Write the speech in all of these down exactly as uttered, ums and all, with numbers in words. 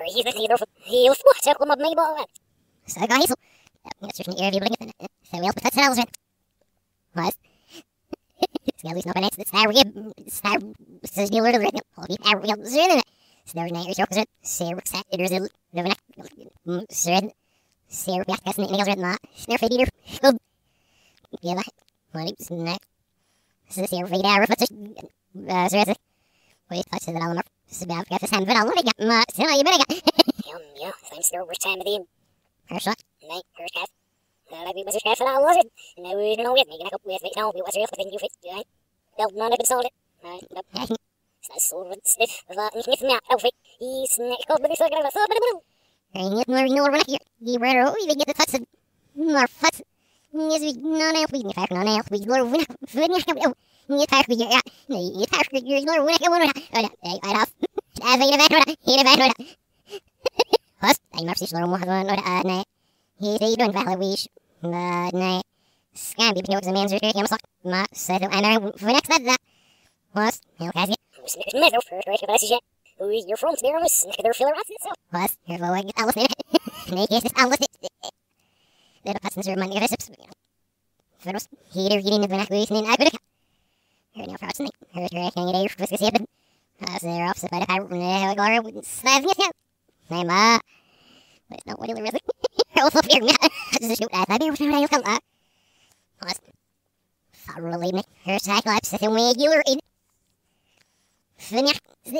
he's the theater. He'll watch out with my ball. So, guys, that's just an area of living. So, we'll put that cells in. What? Skelly's not an it's the star. Star. Says you learn it. I'll be out. We'll zoom in. There's no joke. Sarah sat. There's a living. Said Sarah back as nails written that. Snurf eater. Yeah, that. What is next? This here right there. What's it? Uh, so it's wait, touch the element. This is about to get this hand, but I'll let it get my. So you better get. Yum, yeah. Thanks to which time of the year. First shot. Night. First cast. Now let me was cast for that was it. Now we don't know with me. Get up with it. Now we was real. But then you fit. Right. Don't none of it sold it. Right. Nope. It's so stiff. That you can out outfit. He's next called, but it's like a so but a and yet more no one here. You better oh you get the touch of more fuss. Yes, we no no we in fact no no we lower when when you pack with your you pack with your lower when I want to I I have I have a bad he a bad first I must see lower one uh night he they doing valid wish but night scam be the man's return him suck ma said I know for next that was he'll catch it snippet measure for right but shit who is your from there was their filler rats so was here go I get Alice make it Alice little passengers are money recipes. First, here you're getting the back way in Agric. Here now, perhaps, here's your acting a day for this happen. As they're opposite by the pirate from the Glory wouldn't slave you. I'm ah. But it's not what really really. Also, here now. This is shoot at that. What's your come up? Plus, thoroughly make her cyclops the regular in. Finish.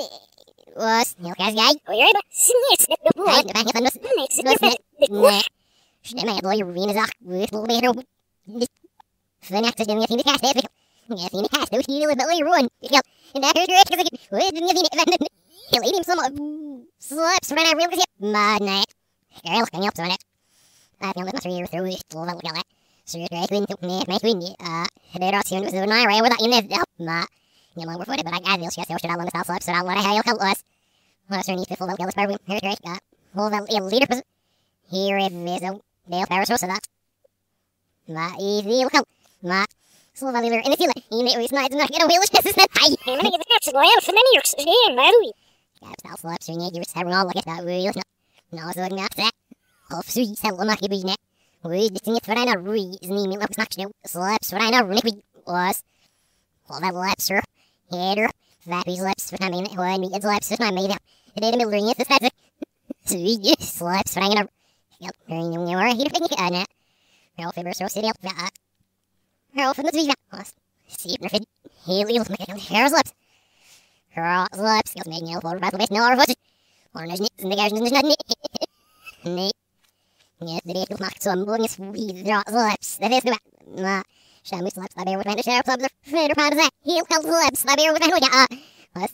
Was, you guys, guy. Oh, you're able. Snitch. The boy. The back of the nose. Snitch. Snitch. My boy, Rena Zach, with little bit of the next is doing a thing to cast it. Yeah, thing to cast those heal but later on. And that hurt your because it was doing a thing to he'll eat him some slaps right now, real because mad night. Girl, can you help on it? I feel that must be your through it. Love it, like so you're great, Queen, took me, make Queen. Uh, they're not soon with the night, right? Without you live, ma. You're long before it, but I got this, yes, I should have one of the slaps, so I'll let I help us. Well, sir, needs to full out Gillis Barber. Here's great, got full out leader. Here is a Dale Paris, so that. Ma, easy, look out. Ma, slow value in the field. You may always not get a wheel. This is not high. I'm going to get the catch to go out for many years. Again, my Louis. Gaps now slaps your neck. You're having all like it that way. No, so not that. Off sweet, tell them not to be net. We just need to find out reason. You mean, let's not know. Slaps, what I know, Nick was. All that laps, sir. Header. Vappy's laps, what I mean, when we get slaps, it's not made up. It ain't a million, it's a sweet slaps, what I know. Yep, very new, you are here to pick it. Ralph Fibber, so city up that. Ralph in the Zviva. See, Nerfid. Haley, look at hair's lips. Her lips, skills making yellow, battle base, no, or what's it? Or no, and the guys, there's nothing. Nate. Yes, the day to mark some bonus with the lips. That is the ma. Shamus lips, the bear with my share of the fader pound of that. He'll help the lips, the bear with my ah. What?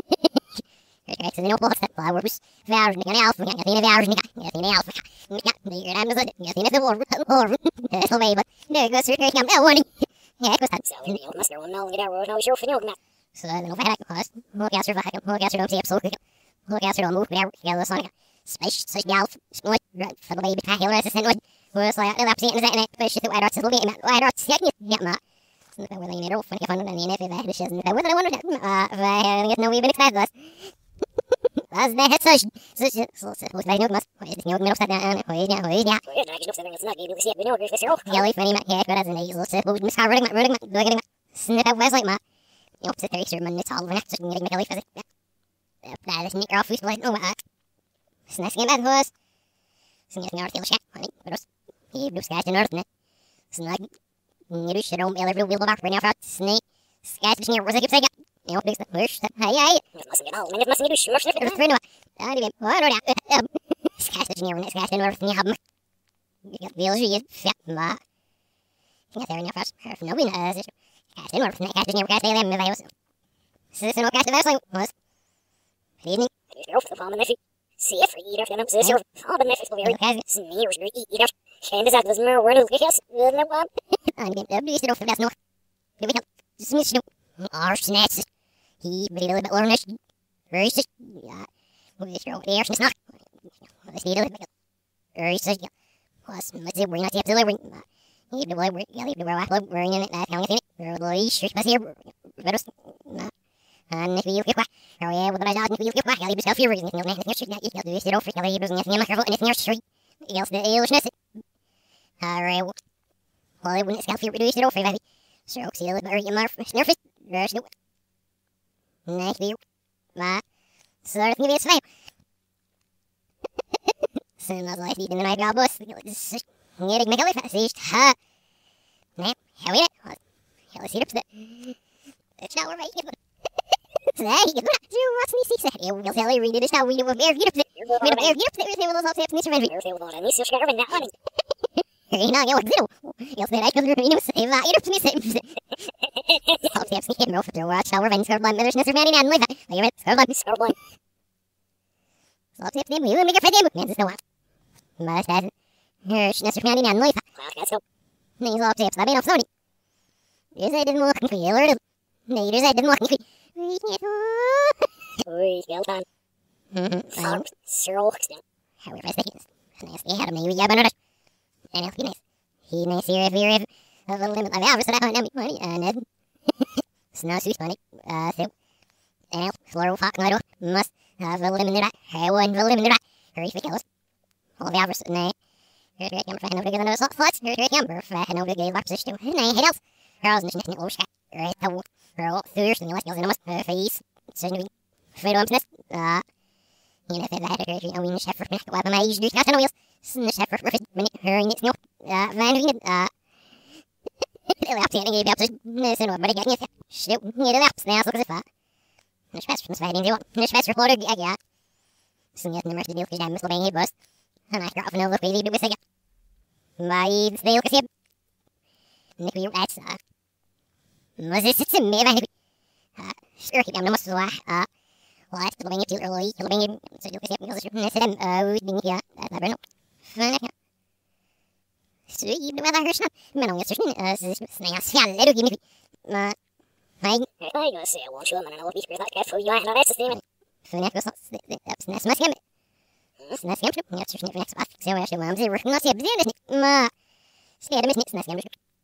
Kijk, ze zijn op opzet, flowers, flowers, niks aan elf, niks aan flowers, niks aan elf, niks aan de uur aan de zon, niks aan de woord, woord, dat is alweer wat, nee, ik was weer kijken aan de warning. Ja, ik was dat. Zo, je moet maar nou weer daar, nou is je van ook zo, dan nog eigenlijk was, hoe ga je er vaak, hoe ga je er op zee op zo, hoe ga je er omhoog, weer, ja, dat is dan, space, sociaal, smoot, van de baby, ga heel resistent worden, hoe is dat, dat is het, en ik je uit het weer, maar uit zeg niet, ja, maar. Ik ben wel in Europa, ik van een even weg, dus ik ben wel een wonder, maar wij hebben nu weer excited was. As the head such, such, such, was I know must, is the middle side down, oh yeah, oh yeah. Oh yeah, I just looked at it, it's not able to see it, we know if it's your yellow, funny, my head, but as an easel, so we'll miss how running, running, running, snip out Wesley, ma. You know, sit there, sir, man, it's all over next, so you can get a leaf as it. That is neat, off, we split, no, what? Snacks game bad was. Snacks game article chat, honey, but us, he blew skies in earth, net. Snag, you should own every wheel back, right now, for snake, skies, near, was I keep saying, you know, big push, hey, hey. Must get all, man, it must be sure, sure, sure, sure, I didn't, what, or that, skies, near, and skies in earth, and you have, you got wheels, you get, ma. You got there in your first, no, we know, skies in earth, and skies, near, skies, they them, if I was, citizen, no, skies, the was, good evening, you're off the palm, and if you see it for eater, then I'm so all the metrics will be very sneers, eater, and that was more word of the chaos, no one. I'm getting the beast off the best, no. Do we help? Smith, no. Our snacks. He really a little bit learnish. Very sick. Yeah. We'll throw the air, not. Let's need a little bit. Very sick. Plus, let's see, we're not yet delivering. He the boy, yeah, the boy, we're in it, that kind of thing. We're the least, but here, and if you get back, oh yeah, what did I had niet veel kwaad, je bestel vier reasons, niet net niet niet je doet het over, je leeft dus niet meer gewoon in het street. Je als de eeuwsnes. Alright. Well, when it's got few reduced it over, baby. So, see, let me mark snurf it. There's no. Nice view. Ma. So, there's gonna be a slave. Soon as I see the night got bus, getting me a lift, see, ha. Now, how is it? Let's see it. It's not where I get it. Say, what's me see? You'll tell you, read it. It's how we do a bear. Get up. We're going to bear. Get up. There's no one else. It's Mister Reddy. There's no one else. It's Mister Reddy. You're not going to do. You'll say, I could read him. Say, I get up to me. Say, I'll say, I'm going to go watch our events. Scarblind. There's Mister Reddy. And live. Are you ready? Scarblind. Scarblind. So I'll say, I'm going to make a friend. Man, there's no one. Must have. Here's Mister Reddy. And live. Let's go. Things all tips. I've been off Sony. Is I didn't look for you. No, I didn't look for you. Oi, wel dan. Farm, Cyril, however, I think it's nasty. Had him, maybe I better. And if he nice, he nice here, if you're of a limit of hours, so that I money, and then snow suit money, uh, so, and floral fox, no, must have a limit of that. I wouldn't limit of that. Hurry, for kills. All the hours, nay. Here's your camera, no bigger than a salt floods. Here's your camera, no big gay larks, nay, head else. How's this nick, little scat, right? Roll through your stimulus, you'll know my face. It's going to be freedom's uh, you know, if I had a very own chef for what my age do, got no wheels. Snish chef for minute, hurrying it, no, uh, van, uh, the lap standing, gave up to this and nobody getting it. Shoot, near the laps now, look at that. Nish fast from fighting, you want, Nish fast reporter, yeah, yeah. Soon you have the rest of the deal, because I'm Miss Lobang, he bust. And I got off and over, baby, do with a my snail, because him. Nick, you rats, uh, was this it's a me, uh, sure, keep them, must uh, uh, well, that's the Lobang, too early, the Lobang, so you can see, because it's a them, uh, we didn't hear, uh, I don't know. Fun, so you know, I heard some, men on your certain, uh, snails, yeah, little give me, uh, I, I know, say, I won't show them, and I'll be sure that for you, I know that's the same. Fun, that was not, that's not my game. It's not game, that's your next spot, so I should want to work, not see a business, ma, stay at a minute, snack game.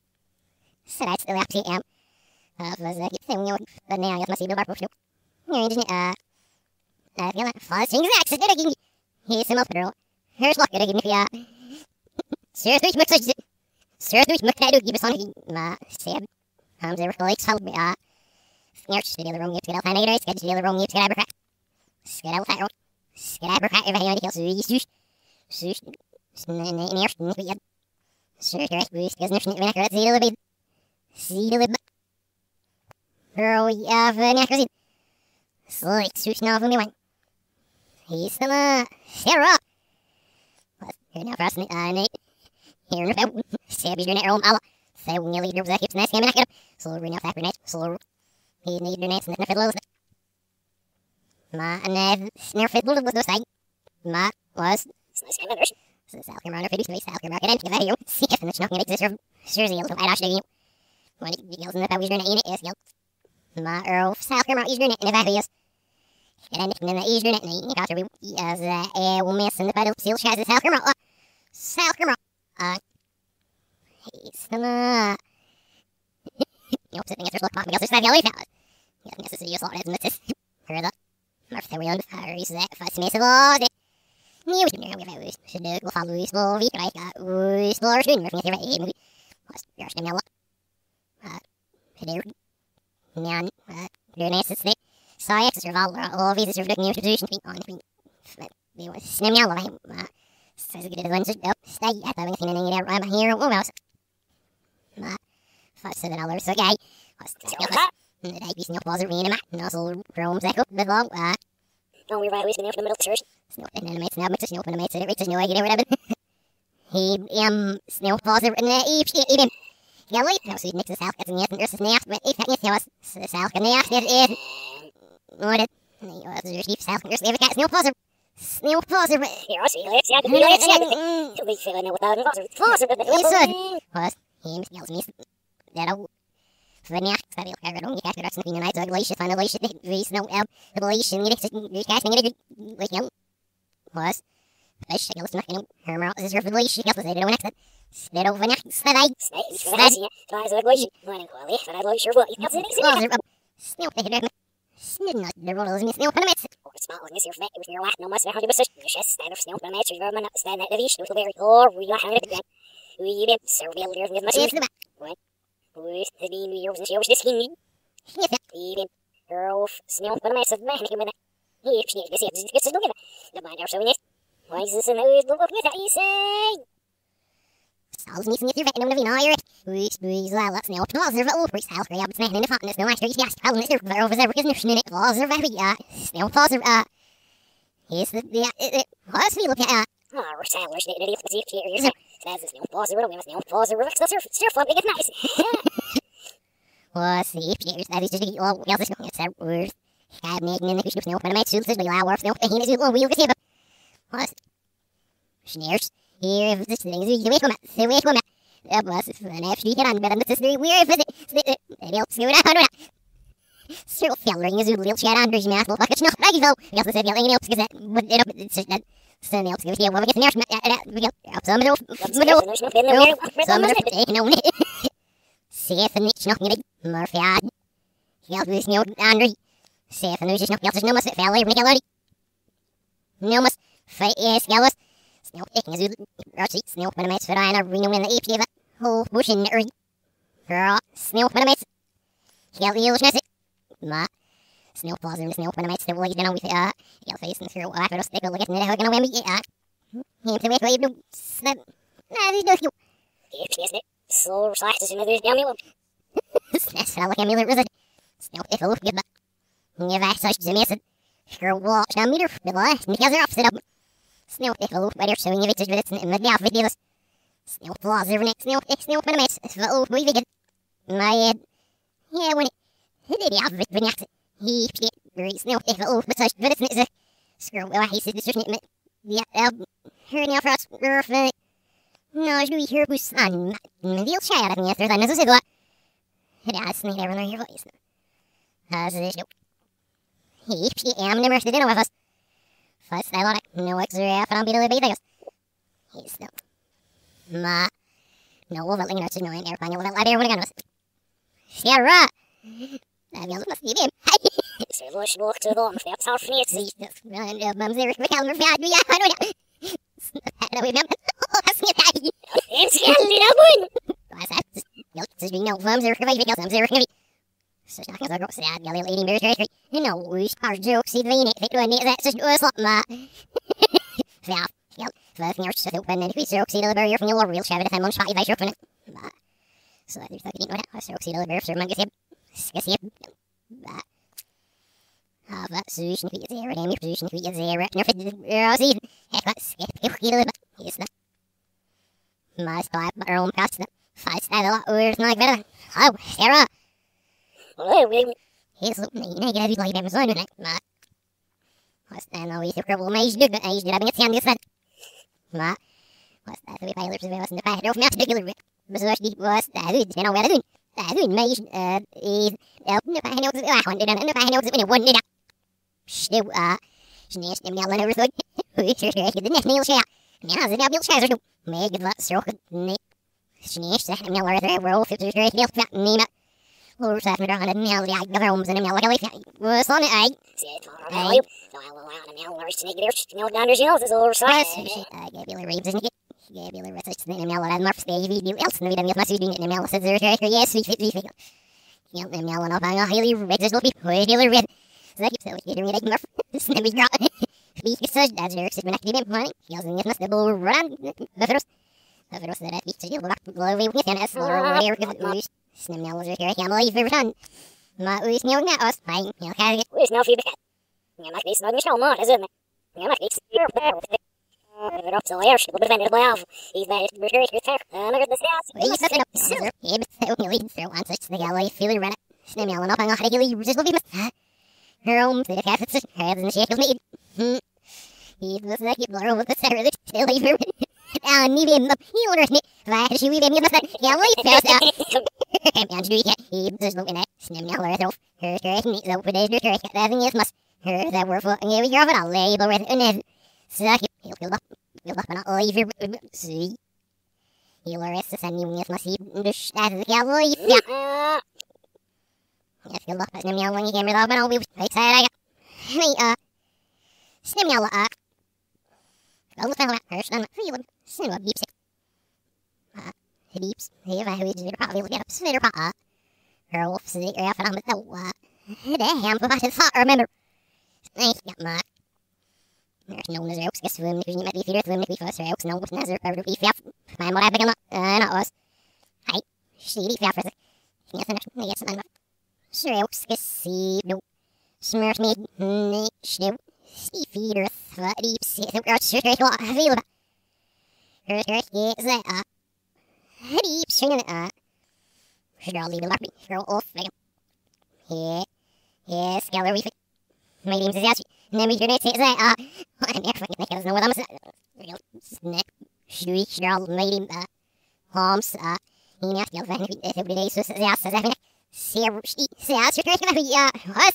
So that's the lap, um, uh, was a good thing, you know, but now I must see the bar, you know, you're uh, I feel like false things, accident, he's some other girl. Here's luck, I give me, uh, seriously, much such, seriously, much I do give us on, uh, Sam, I'm there, like, help me, uh, Snarch, the other room, you get out, I know, get the other room, you get abracrat, skid out that road, skid abracrat, if anyone else, you swoosh, swoosh, in the air, we had, sure, here, we, because nothing, we're not going to see the libby, see the libby. Girl, we have an accuracy. Slight switch now from me one. He's some, uh, Sarah. Here now for us, uh, Nate. Here in the film. Sabby's your net room, Allah. Say, when you leave your executives, nice game, and I get up. Slow, read now, factor night. Slow. He need your nights, and the fiddle was it. Ma, and uh, snare fiddle was the side. Ma was. Nice game, version. So, South Carolina, fifty space, South Carolina, get in, give that you. See if the knocking exists from Jersey, a little Irish, you. When it yells in the power, you're in it, yes, yells. Ma Earl, South Carolina, Eastern Net, and if I feel and then the Eastern Net, and you got to be as a miss in the pedal, seal shaz is South Carolina, South Carolina, uh, it's the, uh, you know, sitting at your look, because it's not the only power. Yes, yes, it's a use of it, it's heard that. Martha, we on the fire, is that if I smash of all the new, we should do, we'll follow you slow, we like, uh, we slow, or soon, we're going to get ready, what's your stem now, uh, today. Nyan, uh, Lunes, it's the Science, it's your valor, all visits your new institution, on the they were slim now, like, uh, says get it once, up, stay at the thing, and then I'm here, oh, mouse. Uh, five seven dollars, okay. What's the day piece, no pause, arena, mat, nozzle, rooms, echo, the long, uh, don't we right, we spin there for the middle church. Snow and animates, now makes a snow and animates, and it reaches no way, get rid of it. He, um, snow pause, and uh, each, eat him. Ja, weet nou, zoiets niks is zelf, het is niet een eerste neer, maar ik heb niet zelfs zelf neer, dit is, hoor dit, nee, het is dus niet zelf, eerst even kijken, sneeuwpasser, sneeuwpasser, ja, zie je, ja, die leeft, ja, ik weet veel, nou, wat nou, wat is passer, dat is het, wat, hier, ja, mis, dat ook, wanneer, ik sta heel graag erom, je kijkt er ook nog in een uit, zo, lees je van, lees je, wees nou, el, lees je, je kijkt, je weet je, wat, lees je, alles nog in, hermaal, is er lees je, dat is er nog next, Sneddo van echt, snedij, snedij, snedij, zo lees je, maar ik wil echt, vanuit lees je, wat, ik had ze niks in, sneeuw tegen de, snedden, de rollen is niet sneeuw van de mensen, spot on this here vet with your lack no must have been such just stand of snow but match your man stand that the vish to very or we are having it we did so build here with machine what we the new years and shows this he even girl snow but match of man with that he she this is this is look at the mind are showing it why is this in the look at that you say Als niet niet weten om de winaar. We we zal laat snel pas er wel voor zelf ja, snel in de vat is nou maar jas. Al is er voor over zeker is niet was er wel ja. Snel pas er ah. Is het ja, was wie look at. Ah, we're sailors that idiot see here you say. Says snel pas er wel, we snel pas er wel. Surf surf up get nice. Was see here that is just all ja, this is so worth. Heb net in de snel maar met zullen ze wel snel en is wel wie we was. Sneers. Here, if this thing is the way from it, the way from it. That was an actually get on, but this is very weird. It helps you out. Still fellering is a little chat on his mouth. Like it's not right, though. He also said, yelling else because that, but it it's just that. Son else gives you a woman gets near. We got some of those. Some of those. Some of those. No, see if the niche not getting Murphy. He helps with no Andre. See if the news is not else. No must fell every gallery. No must fight yes, gallows. Snel taking as Archie, snel for the mates for I know in the ape give whole bush in the girl, snel for the mates. He'll the illusion Ma snel pause in the snel for the mates, the way you know with uh, he'll face and through I will stick a look at the hug and away me. Uh, him to make way to snap. Nah, this does you. If she is it, so slashes in the down you. That's how like a miller result. Snel if a look good, but never such the message. Girl, watch a meter, the last, and the other opposite up. Sneeuw tegen loop bij de showing eventjes met het met ja video's. Sneeuw plaats er net sneeuw ik sneeuw van de mes. Zo hoe weet het. Maar ja, wanneer het ja weet wanneer hij piet er sneeuw tegen loop met such met het net. Screw wel hij zit dus niet met ja her now for us perfect. Nou doe hier bus aan. Met die chat en ja er dan is het wel. Het is niet even naar je voice. As it is. Hij piet am never zit in of us. First, I want it. No extra from below the videos. He's no. Ma. No, we'll let you know it's annoying. Airplane, you'll let everyone go. Sarah! I mean, must be him. So, let's walk to the home. That's our fancy. And, uh, Mum's there. We can't remember. Yeah, I don't know. I don't remember. Oh, that's me. It's getting a good. What's that? You'll just be no Mum's there. Mum's there. So I can go sad, your little lady military. You know, we are jokes, see the neat, they do a neat, that's just a slot, ma. Yeah, yeah, first year, so open, and if we jokes, see the barrier from your real shabby, and one shot, if I joke from it. So I just didn't know that. I jokes, see the barrier, so man gets him. Guess him. Ah, but Susan, if he gets there, and if Susan, if he gets there, and if it's season, heck, let's get a little bit. He's not. My spy, but our own cost, five style a lot worse, like better. Oh, Sarah. Oh, really? He's looking at you, I get like Amazon tonight, ma. What's that? No, he's a cripple, ma. He's good, he's good. I mean, it's on this side. Ma. What's that? The way I live, was in the past. Don't not particular. But so she was that good. You know what I do? That good, ma. Uh, is. Uh, no, I know it's. I wanted to know. I know it's when it wasn't it. Still, uh, snatched him yelling over the foot. Who's your shake? The next nail shot. Now, the double shadows do. Make it stroke it. Snatched that nail over there. Roll fifty straight. Nail fat. Name it. Or something around and now the other homes and now like a leaf was on it. I said, I will allow the now or snake there, no downers, you know, this or size. I gave you the raves and get gave you the rest of the now and Mark's baby, you else and we don't get my shooting and now says there, yes, we fit, we fit. You know, now and up on a highly rexes will be really red. So that so we get reading Murph, snibby drop. Speak such as Eric said when I gave him money. He also gets my double run. The first, the first that I beat to you, but glowing with an S or where it Snimnell was here, I can't believe every time. My who's new now, us, I, you know, can get. Who's now feedback? You might be snug and show, isn't it? You might be your bear with it. If up to the air, she will be defended by Alf. He's made it very good fair. I'm over the house. He's up in a silver. He was so nearly through on such the galley, feeling ran it. Snimnell and up on a highly resistant will be her own to the cat, it's heads and the shake of me. Hm. He was like you blow with the center that still even. And maybe in the healer, why she will be in the galley. And she he was looking at Snimnell herself. Her track needs open as her track. That thing is must. Her that were for every year of it. I'll label with it. And suck it. He'll fill up. Fill up and I'll leave your. See. He'll arrest the sun. You must see the stat of the cowboy. Yeah. If you look at Snimnell when you came with up and I'll be excited. I got. Hey, uh. Stimula, uh, Gold fell out first, and feeling, Sinwa beeps it. Uh, he beeps, he evaluates the probably get up, Slitter pot, uh, her wolf, the air for on the dough, uh, damn, but I thought, remember. Thank you, Mark. There's no Nazar Oaks, guess swim, if you might be theater, swim, if you first Oaks, no, with Nazar, or if you have, find what I begin up, uh, not us. Hi, shady fair for the, yes, and I guess I'm not. Sir Oaks, guess see, no. Smurf me, nick, snow. Steve feeder, thwa, deep, see, the girl, sir, great, what, I feel about. Her, her, yes, that, uh. Deep, string it, uh. Should all leave the larpy, girl, off, like, yeah, yes, gallery, reef it. My name's Archie. Name your name is uh I'm here fucking think I don't know what I'm saying. Snap shriek snarl made him uh Holmes uh he asked you if it every day so yeah so that see see see as you're going to be uh what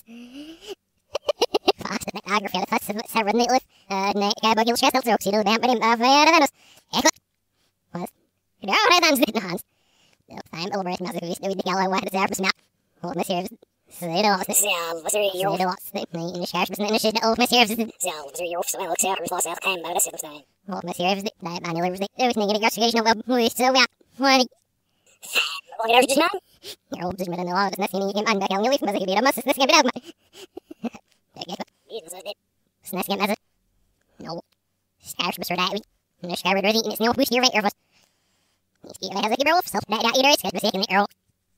fast the agger fell fast seven night lift uh night guy buggy stress out so see the band but him uh very nice echo what no I don't see hands the time over it must be the gallow what is there for snap hold my serious Ze de laatste. Ja, wat er hier. Ze de laatste. Nee, in de scherp is een shit over mijn service. Ja, wat er hier of zo wel zeker is laatst geen bij dat zit zijn. Wat mijn service. Nee, maar nee, er is niet een investigation of hoe is zo ja. Wat Wat er is nou? Ja, op dus met een laat dat net niet aan bij kan lief, maar ik weer maar is net geen bedrijf maar. Kijk even. Dit is dit. Snap geen met het. No. Scherp is er daar. En de scherp er is niet hoe is hier weer was. Ik heb het hier op zelf bij daar is het zeker niet er.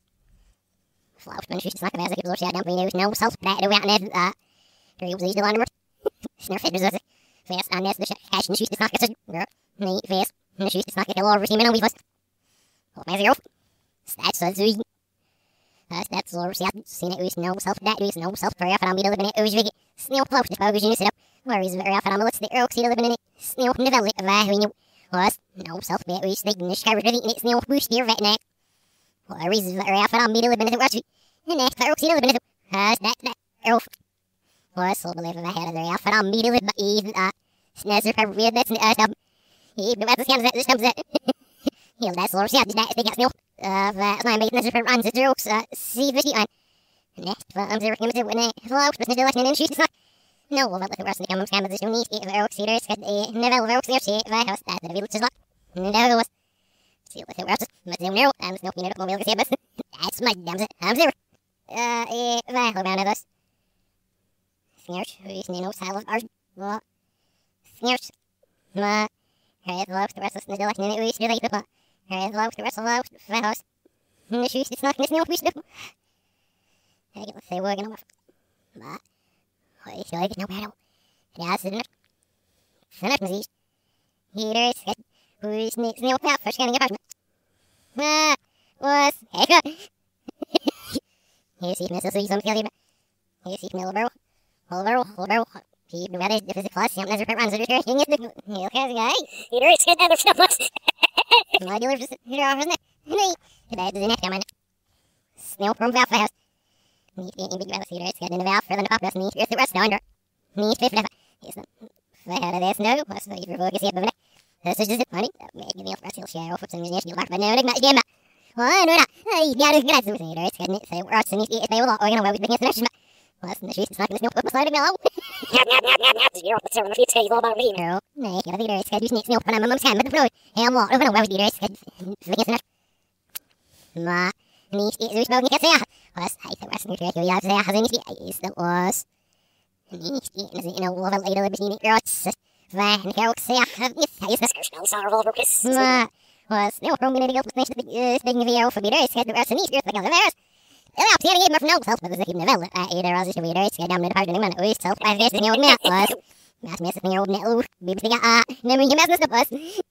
Flauw, men is snakken als ik het ja, dan ben je nou zelf bij de weg net uh er is deze nummer. Snurf het dus dat fast aan net de cash en schiet snakken. Nee, fast. En schiet snakken de lower team en we was. Op mij zero. Staat zo zo. Uh that's lower ja, sien het is no self that is no self prayer van middel in het is sneeuw flauw de pauze in zit. Waar is er van let's the ook zie in het sneeuw develop waar we was no self that is the niche carry in het sneeuw boost hier right now. Well, is the area from middle of the Archie. And next, I see the minute. Has that that elf. Was so believe I had the area from middle of the even uh snazzer for real that's uh um he the weapons comes this comes that. He'll that's Lord yeah, that they got no uh that's my mate snazzer for runs the jokes uh see fifty on. Next, I'm there him to when I flow but the election and she's not. No, well, let the rest of the commons come as you need if Oaks Cedars got a never Oaks there see if I house that the village is locked. Never was. See what they were up to, but they know I'm smoking it up on the other but that's my damn it. I'm there. Uh, eh, wij gaan bijna dus. Sneers, hoe is niet nog zelf als wat? Sneers, maar hij heeft loopt de rest van de dag niet hoe is de leven maar hij heeft loopt de rest van de van huis. De schuis is nog niet nieuw wist. Hij gaat ze worden nog. Maar hoe is het nou bijna? Ja, ze doen het. Vanuit muziek. Hier is het. Hoe is niet nieuw op verschillende apartment. Ah, was hij Hier zie ik mensen zoiets om te geven. Hier zie ik me Lorum. Lorum, Lorum. Hier ben ik de physical class. Ja, net zo per man zo dus weer. Ging het de heel graag guy. Hier is het en er snapt. Maar die loopt hier af net. Nee. Dat is net jammer. Sneeuw from Valve House. Niet in big wel hier is het in de Valve voor de pop niet is de rest down. Niet vijf. Is dat. Wij hadden dit nou. Was het hier voor gezien hebben. Dat is dus funny. Dat maak je niet op heel share of op zijn niet maar nou ik maar game. Oh, no, no. Hey, yeah, there's guys with it. It's good. So we're out to meet if they will all going away with the connection. Well, that's the she's not going to snoop sliding now. Yap, yap, yap, yap, yap. You're the servant of your table about me. No, no, get a leader. It's good. You sneak snoop on my mom's hand, but the floor. Hey, I'm walking over the way with leader. It's good. Forget it. Ma, niece, is smoking. Get there. Was, I thought was new to you. Yeah, there has any is the was. Niece, is you know, over later, the machine. Rots. Van, go, say, is the special sorrow over kiss. Ma. Was no from going to go to the thing video for me race had the rest of these years because there's well I'm seeing it from no self but the second level I either as to be race get down the part of the man who is self I guess the old man was mass mess the old net maybe the ah never you mess the bus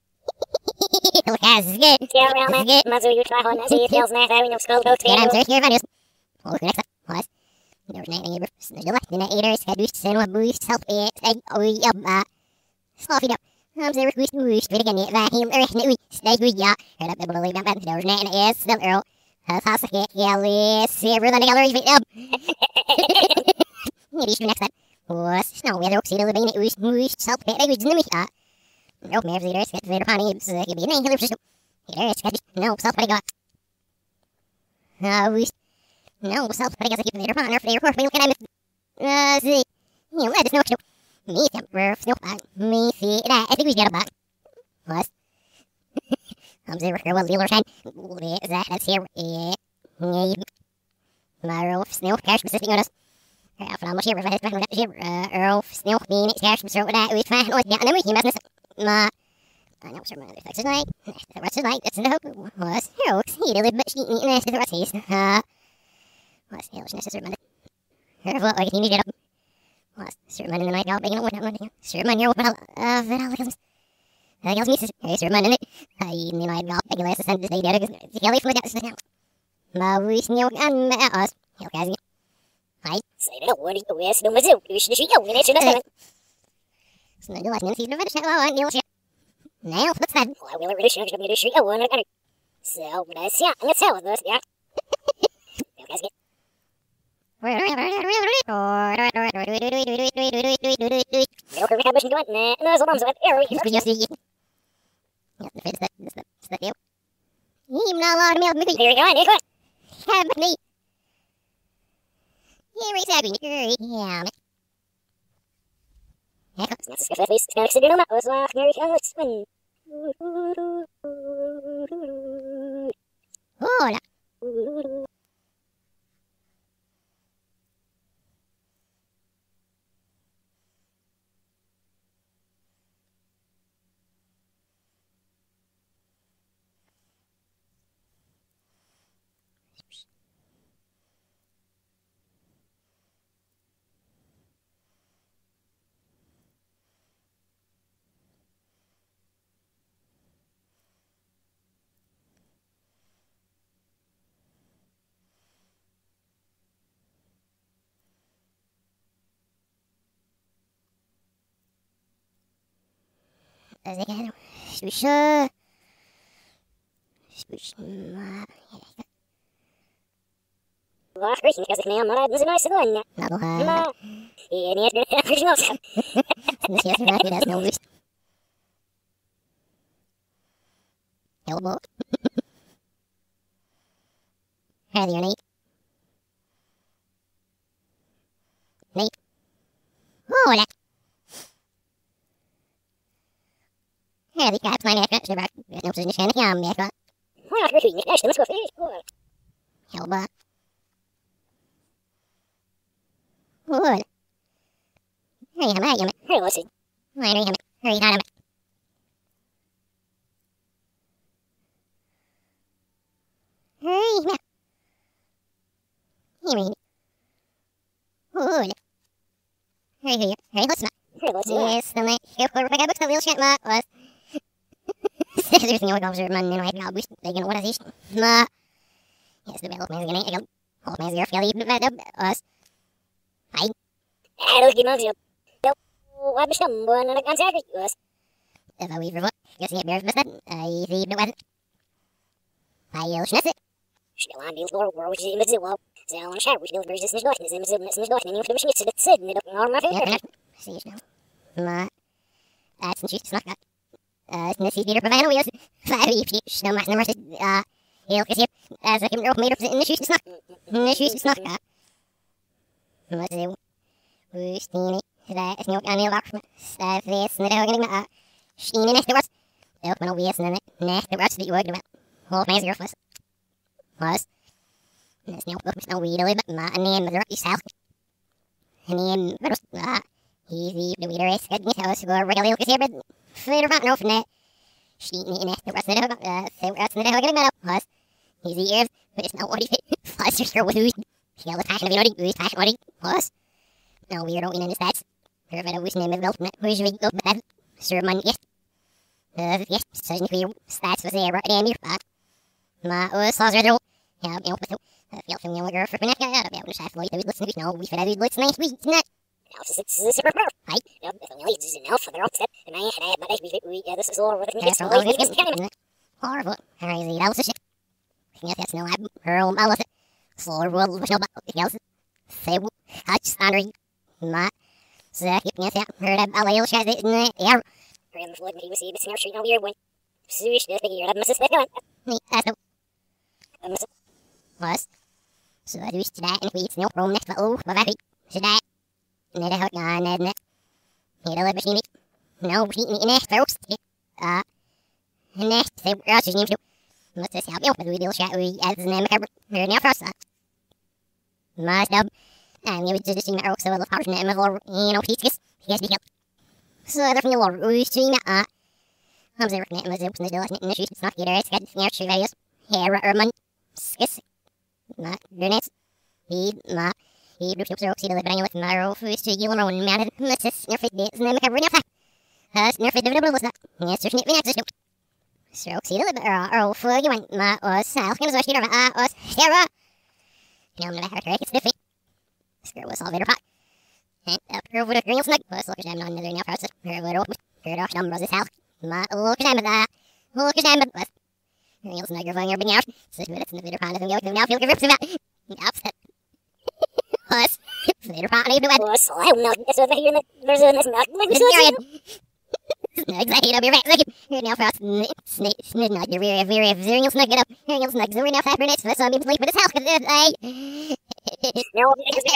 look as good yeah around that muzzle you try on see it feels nice having no skull go to I'm just here values well next was there was nothing ever the left in the either had used to what boost self it oh yeah slow it up I'm there with wish but again it that him er we stay with ya head up the believe that there's not an is the earl has has a yeah let's see everything the gallery fit up maybe next time was no weather see the living it wish wish self it was in the ah no maybe there's get there funny it's like be in here system here it's got no self what I got ah wish no self what I got to keep there partner for your for me can I uh see you let us know Me, we're snow back. Me, see that. I think we get a back. Was. I'm zero for one dealer shine. Is that that's here? Yeah. Maro snow cash specific on us. From much here, if I had to here, Earl snow being it's cash specific with that. We find what yeah, and we business. Ma. I know some of the effects tonight. The rest of the night, that's in the hope. Was. Here, he did much eating in the rest of his. Uh. Was. Hell, it's reminded. Her what, like, he needed up. Was. Certain in the night, y'all begging on one. Certain you're open up. Uh, Vanilla. I guess me, it's reminding it. I even I got begging last send this day there because the Kelly from the depths now. Ma, we snow and us. Hell, Cassie. Hi. Say that what you wear, no mazoo. You should shoot you in it. So, no, I didn't see the red shell on the ocean. Now, what's that? I will really shoot you to shoot you one another. So, but I see, I'm going to tell this, yeah. Hell, Cassie. No, her recognition doing that. No, so I'm so air. Yes, the face that is that you. Even a lot of milk. Here you go, Nick. Have me. Here is happy. Yeah. Heck, it's not a face. It's not a cigarette. It was a very young swing. Hola. Again, swish, swish, Wah, Christian, because the man, I'm not a good one. No, he needs to have Christian also. This is not good as no use. Elbow. Have you, Nate? Nate? Oh, that. Här vi kan plana efter det var något som känner jag med va. Vad är det ni nästan ska få? Helba. Oj. Hej han är ju med. Hej vad synd. Nej nej han. Hej han är med. Hej med. Hej med. Oj. Hej hej. Hej vad synd. Hej vad synd. Yes, den är. Jag får väga bukta vill känna vad. There's no composure man in right now. We they gonna what is this? Ma. Yes, the development is gonna again. All man's your fairly us. Hi. I don't give you. What is someone and I can't say us. If I weave what? Yes, yeah, bears missed. I see the weather. I yell snap it. Still on deals for which is in the wall. So on share which deals resistance not is in the business not and you finish it that's it. It don't my favorite. See now. Ma. That's and she's not got. Uh, nasi di depan mana wheels. Five feet. No matter number. Uh, he'll get him as a camera made in the shoes. It's not. In the shoes. It's not. What's it? Who's stealing? That is no kind of box. That's this. No, getting that. Stealing next to us. Open a wheels and then next to us. The word about. Whole man's your fuss. Was. There's no book. No weed. But my name is Rocky South. And then, ah, he's the weeder is getting his house. Go regularly look at here, but. Flater front no from that. She need an extra rest of the uh, say rest of the getting metal. Plus, he's the ears, but it's not what he plus just with who's. She got the passion of you know, who's passion what he plus. No weirdo in the stats. Her better whose name is built. Who's your go bad? Sir man, yes. Uh, yes, so you stats was there, right? Damn you, but. Ma, oh, saws are though. Yeah, you know, but I feel from your girl for the neck. I don't know, I feel like I would listen to it. No, we should have it. Let's nice week, not. Now, this is super power. Right? No, if only it's enough for the upset. And I had but I we yeah, this is all with me. Horrible. Crazy. That was a shit. Yes, that's no I'm hurl my love it. Slower world was no but else. Say touch standard. Ma. Zack, yes, yeah. Heard about a little shit in the air. Grim Floyd, he was even street no weird one. Swish, the figure of Missus Beckham. Me, that's no. Was. So I do that and we it's no room next but oh, my baby. Should I? Nede hot gan ned net. hele machine. Nou, machine in echt veroost. Ah, in echt, ze raast je niet zo. Wat is jouw beeld? We wil chat we as name hebben. Nu nou vast. Maar dan, en je weet dus zien ook zo wel hard nemen voor, you know, iets. Yes, die. So daar van je lor, we zien ah. I'm zeker net met zo'n deel in de street. Snap je daar? Het gaat neer te video's. Here are man. Skis. Maar doe net. He, maar he doet op zo ook zie dat brengen met maar of is je helemaal een man met is nerfit dit. Neem ik er weer af. Has nerfit de dubbel was dat. Yes, dus niet meer net zo. Zo ook zie dat er al voor je want maar os zelf kan zo hier ah os here. Nou, maar daar krijg ik het Screw was al weer pak. En up over de green snack was look at him on the now house. Here we go. Here off numbers is hell. Maar look at him that. Look at him but heel snel je van je bing out. Zit weer het in de video van de video. Nou veel geript about. Upset. Was. Video van even wat. Was. Oh no. This was here. There's a this not. Snug like up your back. Look. Here now fast. Snake snug not your rear rear rear snug get up. Here you'll snug. So now fast minutes. Let's all be sleep with this house. I no.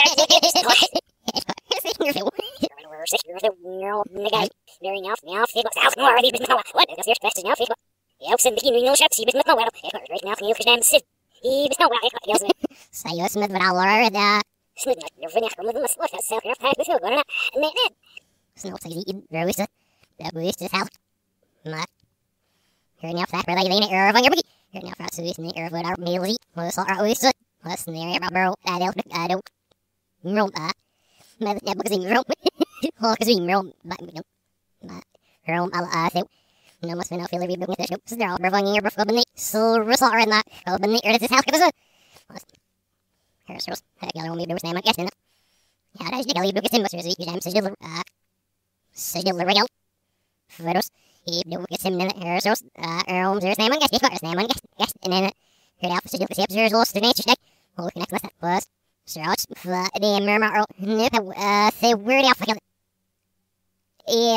Very now, now, Facebook, South Nor, even now, what is your best now, Facebook? Yes, and the no shops, even now, right now, you can sit. Even now, I got you. Say, you smith, but I'll learn that. Smith, you're finished from the spot, that's self, your time, with you, but not, and then, Snow, say, you very sad. That was just how. Not. Here now, flat, related in air of on your boogie. Here now, fast, so isn't the air of what our meal eat. Was all right, we stood. Was in the air, bro, I don't, I don't. Roll that. Maar dat heb ik gezien, Rome. Hoog gezien, Rome. Maar, maar, Rome, alle aardig. Nou, mas we nou veel weer doen met de show. Ze er al bevangen hier, bevangen beneden. Zo rustig en na. Al beneden, dat is heel goed. Hier is Roos. Ik ga gewoon weer doen, snel maar gisteren. Ja, dat is de galie, doe ik het in, maar zo is het. Je zei, ze ah, ze zullen regel. Verus. Hier doe ik het in, hier is Roos. Rome, zo is snel maar gisteren. Ik ga snel maar gisteren. En dan, hier de helft, ze zullen het hebben, zo is de nature stek. Hoe ik next was. Strauss, the murmur, nip, uh, say weird off like a.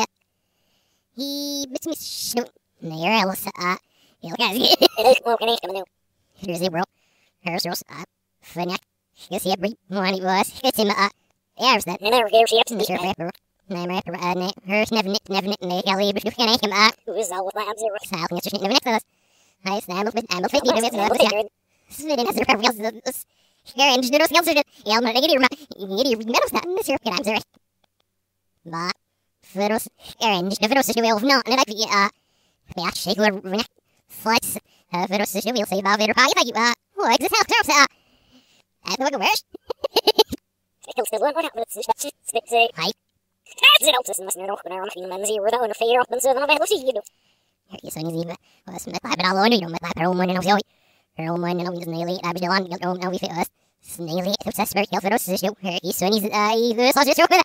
He bits me snoot. Near else, uh, he'll get it. Welcome to Here's the world. Here's Ross, uh, Fanac. Here's the every one he was. It's him, uh, there's that. Never gave she up to the survey. Name after uh, name. Here's never knit, never knit, and I'll leave if you can make him, uh, who's all with my abs zero. South, and it's just never knit with us. I stand with I'm a fifty minutes of the Sweden has a perfect. Here and do no skills to yeah, but I get your you metal stat in this here. I'm sorry. But Fiddles, Aaron, the Fiddles is will not, and I think, uh, yeah, shake your flights. Uh, Fiddles is will say about it. I think, uh, what is this house? Uh, I don't know where's. Fiddles the one, what happens? Say, hi. That's it, Altus, must know, but I'm feeling manzy without a fair up and so on. I will see you. Here is an easy, was met by all on you, met by her own money, and I'll her own money, and I'll nearly, I be on, don't know if it was. Snaily, success very careful, this is you. Here is Sonny's, uh, the sausage joke with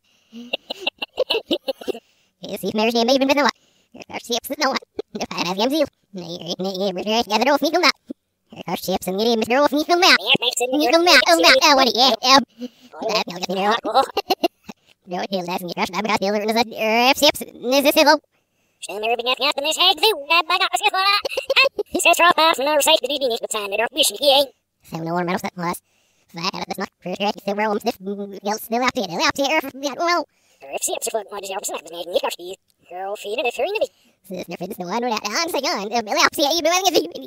it. Yes, if Mary's name even been the what? Here are ships that know what. If I have Yamsil. Nay, nay, we're here together off Nickel Map. Here are ships and getting Mister off Nickel Map. Nickel Map, oh, Map, oh, what, yeah, um. That will get me there. No, he'll laugh in your crush, I've got the other, and the F ships, is this civil? Shall Mary begin to in this head, too? I got a skip on that. He says, drop off, and I'll say, the evening is the time, they're wishing he ain't. So, no one medals that was. That is not pretty good. Still roll stiff. Still out here. Still out here. Well, if she upset what is your snack made, you got to girl feed it if you're in the bee. Sniff it. No one that I'm saying. I'll see you doing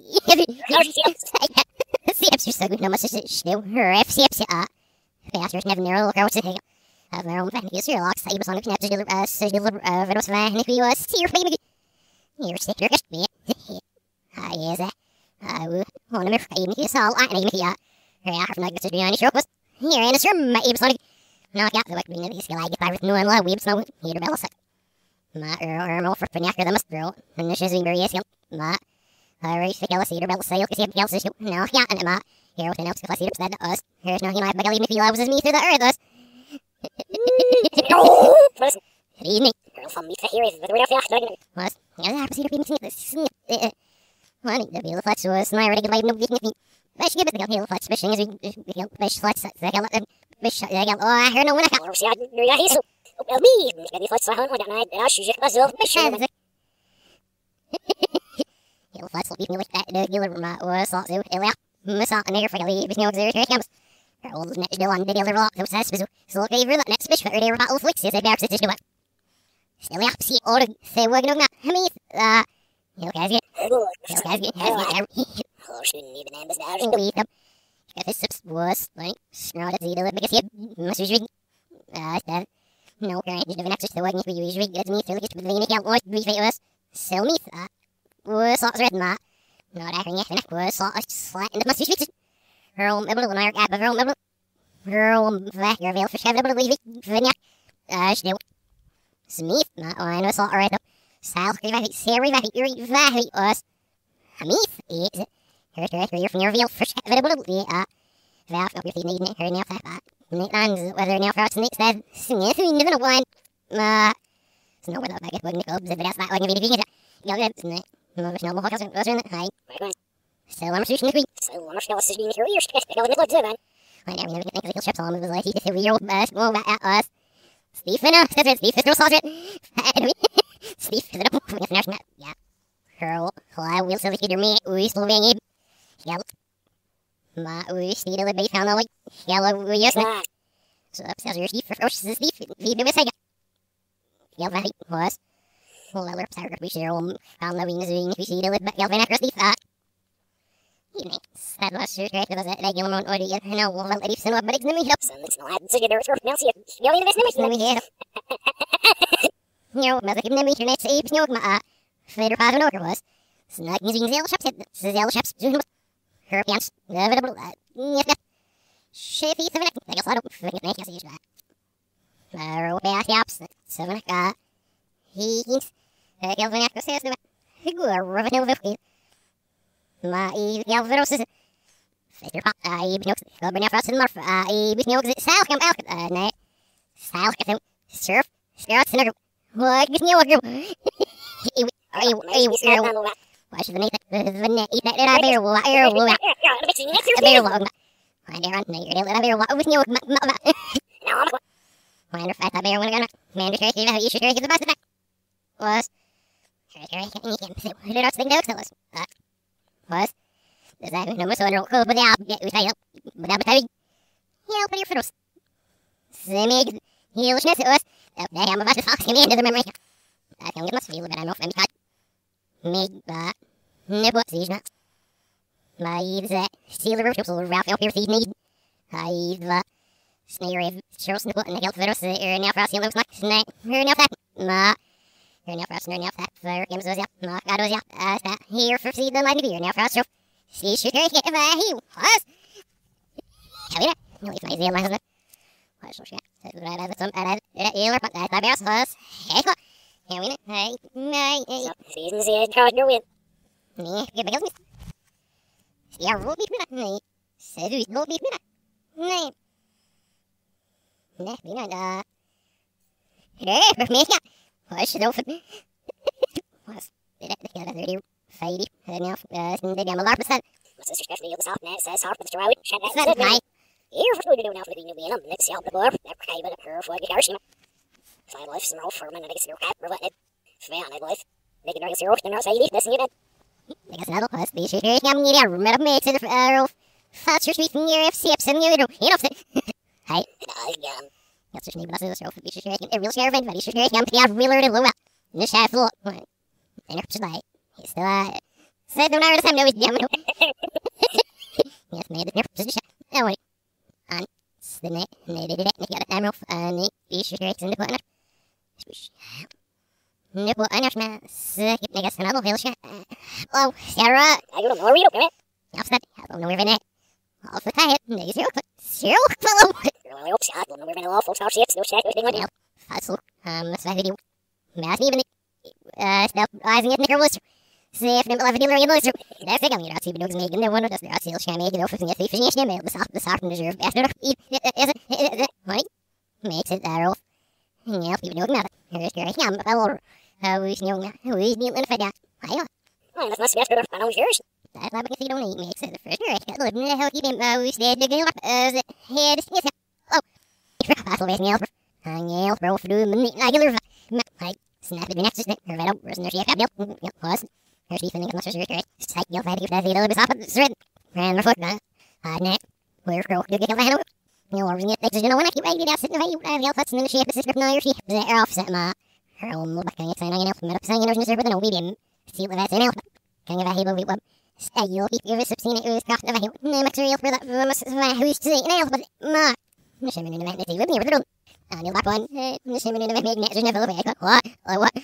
it. See if she's so good. No much still her. If she upset, uh, fasters never narrow. Girl, sit here. Have their own family. Yes, your locks. I was on the snaps. Uh, sigil. Uh, Venus man. If you was here, baby. You're sick. You're just me. Ah, yes. I will. Want to make you all. I need you. Here, I have not got to do any shop. Here, in a room, my Abe's Sonic. No, I got the way to be skill. I get by with no one love. Weebs, no, here to Bella. My arm for Pinac, the must grow. And this is very skill. My, I race the Galaxy to Bella Sail, because he has else. No, yeah, and my, here with an else, because he said to us. Here's no, he might believe if he loves me through the earth. Us. Good evening. Girl from me to hear is the real flash. Was, yeah, I see the people see this. Well, the Bill Fletch was my already like no getting. But she gave it the Hill Fletch fishing as we fish flats. The Hill fish. Oh, I hear no one. I can't see. I hear so. Well, me. Get the Fletch. I hunt one night. And I shoot it myself. Hill Fletch will be like that. The dealer was thought to. Ella. Miss out and nigger for the leave. No, there comes. Her old net deal on the dealer lock. So says so. So look over that next fish. But they were about flicks. Yes, they bear such a Still up, see, or say, we're going to meet, uh, you guys get, you guys get, oh, shouldn't even end this now. We them. If it's was like, snarl at the little because you must be reading, uh, that, no, current, you don't have to still waiting for you, usually get me through the kitchen with the account, or brief it was, so me, uh, was lots of red, ma, not acting yet, and it was lots of slat in the must be reading. Girl, middle, and I got the girl, middle, girl, back your veil for shaving, middle, leave it, Vinyak, uh, still. Smith, ma, oh, I was all right, South, very, very, very, very, was, Smith, is it? Her director from your veil for availability, uh, Valve, not your needing it, her now, uh, Nick Lines, whether now for Nick said, Smith, we never know one, uh, so no, whether I get one Nick, but that's not like a video, you know, that's not, no, there's no more hawkers, was in the high, so I'm shooting the queen, so I'm shooting the queen, you're sketching over the blood, too, man. I never even think the ships on, it was like, he's a real best, well, at us. Steve, no, Steve, Steve, Steve, Steve, Steve, Steve, yeah, Girl, I will still hear me, we still being it. Yellow. Ma, we see the bait found like yellow, yes, not. So upstairs, your Steve, first, Steve, feed me a second. Yellow, was. Well, I'll upstairs, we share on found the wings, if we see the lip, yellow, across Steve, ah. Evening. That was so great, it was a regular amount of the no, well, let me send up, but it's no help. So it's no ad, so you're now see it. You're in the best, let me hear. No, mother, give me the meter, let's see, no, ma. Fader, father, no, was. Snug using the shops, the yellow shops, her pants, inevitable, uh, yes, shifty, seven, I guess I don't forget make us use that. Narrow back yaps, seven, uh, he's, uh, Galvin after says, who are revenue fifty. My Galvin says, Fader pop, I know, Galvin after and Murph, I know that South come out, uh, night, South, get him, surf, scouts, and a group. What is new, a group? Are you, are you, are you, why should the net eat that I bear will air will out? A bear will not. I dare on me, you're a bear with you. Wonder if I bear when I'm gonna man to take you should take the bus back. Was. You can't say, who did I think that was? Was. Does that no so I don't go, but I'll get you tail. But I'm telling you, help your fiddles. Semi, he'll sness it was. I'm about to fox him into the memory. I think it must feel that I'm off and cut. Me, uh, nibble, see, not. My, that, seal the roof, so Ralph, help your feed need. I, the, snare, show snipple, and the health virus, uh, now for us, you looks like, snake, here now fat, ma, here now for us, now fat, for games was up, ma, God was up, uh, that, here for seed, the light of beer, now for us, show, see, shoot, here, if I, he was. Have you that? No, if my zeal, my husband. What, so shit, so, I have some, I have, it, you but I thought was, hey, what? Here we go. Hey, hey, hey. Season season, charge your win. Me, get because me. See, I roll beat me that. Me. Said who's roll beat me that. Me. Ne, be not, uh. Hey, but me, yeah. Why should I open? Was, did it, the other thirty, fadey, and now, uh, the damn alarm percent. What's this respect for the soft net says, harp, Mister Rowdy, shut that. Hi. Here, what's going to do now for the new being? Let's see how the bar, that cave in a curve, like a Archie. Five life, some roll for a minute, I guess you're cat, reverted. Fair, I life. They can drag zero, and now say, this and you did. I guess that'll pass the shit here. I'm going to remember me to the arrow. Fast your street from your F C F, some you know, you know, hi. That's just me, but that's the show for the shit here. A real share of anybody, shit here. I'm the wheeler to low up. In the shaft floor. And up to night. He's still, uh, said no matter the time, no, he's damn it. Yes, made the nip to the shaft. Oh, wait. And the net, and they did it, and they got the time off, and they shit here, in the corner. Nipple, I know, man. Sick, I guess another hill shot. Oh, Sarah. I don't know where you go, I'll set. I don't know where you're Off the tie it. No, zero. Zero. Follow. I don't know where you're awful. Talk shit. No check. Everything went out. Hustle. Um, that's my video. Mass even. Uh, stop. Eyes and get was. See if I'm video you lose. That's it. I'm going to see videos making the one of the sales shine making over from the thief finish name. The soft, the soft and deserve. After it. Is it? Right? Makes it that off. Yeah, even know about it. Here's your ham, fellow. How is no, who is the little fat? I know. Well, that's much better. I know yours. That's not because you don't eat makes it the first year. I can't live in the hell keep him. Uh, we stayed to go up as it head is. Oh, I'll make me over. I nail, bro, for doing the regular. I snap it next to it. Her venom, where's the she have built? Yep, was. Her she thinking much as you're correct. Psych, you'll have to give that little bit of the red. Ran my foot, huh? I net. Where's girl? You get the hand over. You know, you know when I keep writing out, sitting away, I have the outputs and then the shape of the script. No, your shape is offset, ma. Om bakkan jeg tegner en elf med oppsang i norsk musikk, og vi blir til å være en elf. Kan jeg være helt over steg og bit over subsine utkraft av henne. Nei, makser hjelp for det, for man må være hus til en elf, men ma. Nå kommer det nødvendig til å bli over tråden. Han er bare på en, nå kommer det nødvendig med så nødvendig for hva, hva, hva.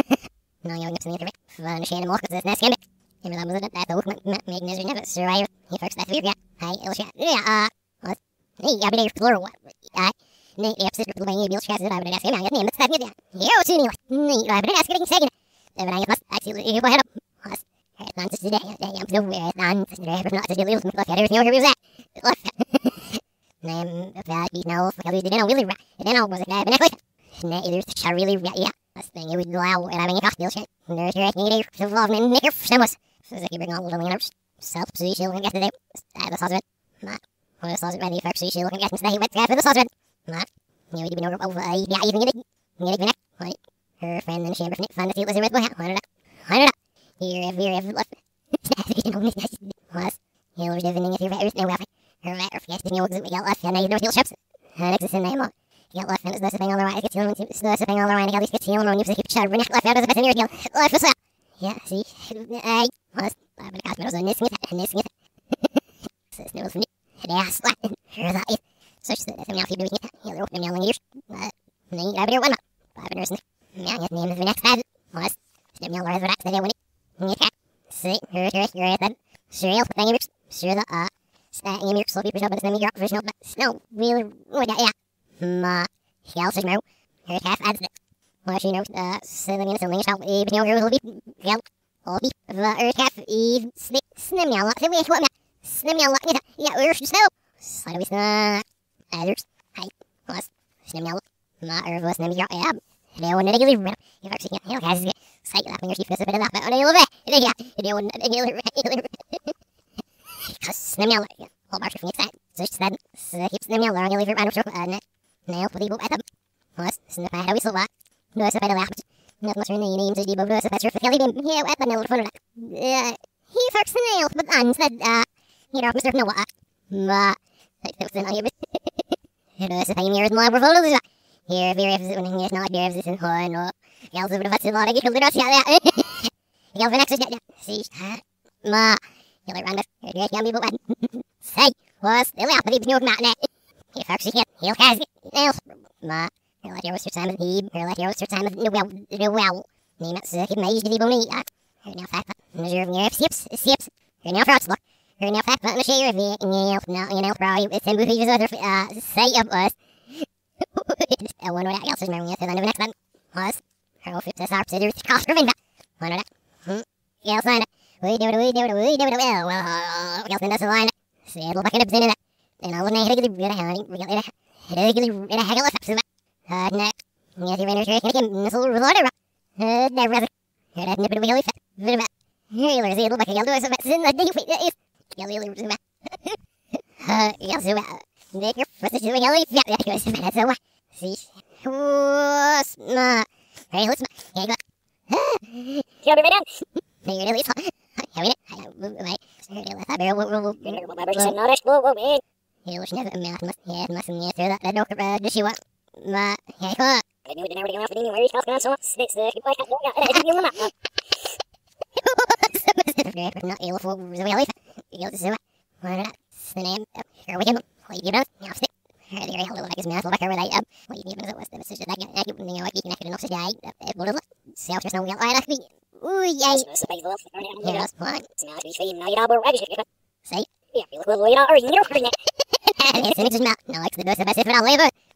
Nå gjør jeg oppsang i Trebek, for nå skjer det mål, så det er skrevet. Jeg vil da må det er tog med meg nødvendig for survive. I først etter vi hei, ellers ja, ja, nei, jeg blir Lorum. Ja. Nej, jeg sitter på den bil skærer der, men jeg skal meg ned med stedet. Jo, syni. Nej, der er jeg skal ikke sige. Det var jeg fast. Jeg siger ikke på her. Has. Het land til det. Det er jo det land. Det er for noget til det ud. Hvad er det nu, hvad er det? Nej, hvad er det nu? For jeg ved det er really right. Det er nu was det, men jeg nej, det er really right. Ja. Altså, jeg vil lave, eller jeg kan ikke spille. Når jeg ikke det, så var men nikker stemmes. Så jeg bringe all the winners. Self position and get the day. Det er så svært. Nej. Og så er det for position and get the day. Hvad er det så svært? Nej. You would be no over a yeah, even get it. Get it, right? Her friend and chamber fun to see what's with what hundred. Hundred. Here, if you're ever left. You know, was. You're living if you're very no weapon. Her letter forgets the news we got left, and I know still ships. And it's in name. You got left, and it's the thing on the right. It's the thing on the right. I got these kids on you, so keep shut. We're not left out of the veterinary deal. Left us out. Yeah, see? I was. I would have got and this and this. Says no, yeah, slap. Here's that. Such that I'm now doing it. You're opening now in years. But then I better one up. Five minutes. Now his name is the next five. Was Snip now rather that they win it. Yeah. See, here, here, here, then. Serial, thing you sure the uh, snag in your sloppy fish up, but it's not your professional. But snow, really, what yeah. Ma, he also know. Here, half adds it. Well, she knows, uh, seven minutes and shall even know will be, well, all be, the earth half, eve, snip, snip now, lock, then we what, snip now, lock, yeah, earth, snow. So we snap. Others, hei, was, snemmer alle, ma, er, was, nemmer, ja, ja, det er jo en regular, men, jeg faktisk ikke, jeg kan ikke, sier det, men jeg skifter så bedre lappe, og det er jo det, det er ja, det er jo en regular, hva, snemmer alle, ja, hold bare skuffen, ikke sant, så ikke stedet, så kip snemmer alle, og jeg lever meg noe sjokk, nei, nei, på de bo, etter, was, snemmer her, vi så hva, nå er så bedre lappe, nå er det masse rundt i så de bo, så bedre skuffen, jeg lever, jeg er etter, eller for det, he faktisk snemmer, men annet, jeg har ikke noe, ma, det er sånn, jeg det er så feil mer enn for folk, så her vi er when he is not there is in horn og jeg altså det var så bare ikke kultur ja ja jeg vil next ja see ma jeg vil rande jeg kan bli på say was det er på de nok mat net jeg faktisk ikke helt has ma jeg lader jo time he jeg lader jo time no well no well nej men så ikke mig det boni ja her now fact measure of your sips sips her now frauds look her now fact but share vi you know you know bro it's in movies other uh say of us I wonder what else is memory to the next one was her if it's our consider the cost of wonder that hmm yeah sign it we do it we do it we do it well well else in this line see it'll back in up in that and I wouldn't really really really really really really haggle up so uh next yeah the runner trick again this will reload it uh never rather here that nip it really fat bit of here let's see it'll back again do it so that's in the deep is yeah really so uh yeah so Nick, you're supposed to do it. Yeah, yeah, yeah, yeah, so, see, what's my, hey, listen, yeah, go, you'll be right down. You're really tall. Yeah, we did. I moved away. So, let's have a roll, roll, roll, roll, my brother said, no, that's cool, man. You'll never, man, I must, yeah, I must, yeah, through that, that door, uh, does she want, my, yeah, come on. I knew it never going off, but anyway, he's talking on so much, six, uh, keep like, yeah, I didn't give him up. Not ill for the way I live. You'll just do it. Why not? The name, here we go. You know, you know, stick. Here, there, hello, like his mouth, back over there. Um, what you even know was the message that I get, you know, like you can actually not say, I, what is it? Self just know, like, I be, ooh, yeah. It's the base of the here, that's fine. It's now to be seen, now you're all ready. Say, yeah, you look a little, you know, or you know, it's an interesting mouth. No, like the best of the best, if I live it.